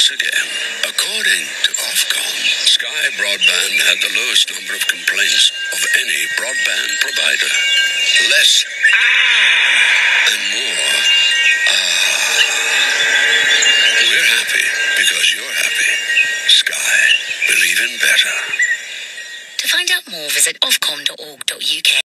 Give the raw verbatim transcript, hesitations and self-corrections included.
once again. According to Ofcom, Sky Broadband had the lowest number of complaints of any broadband provider. Less ah, and more ah. We're happy because you're happy. Sky. Believe in better. To find out more, visit ofcom dot org dot U K.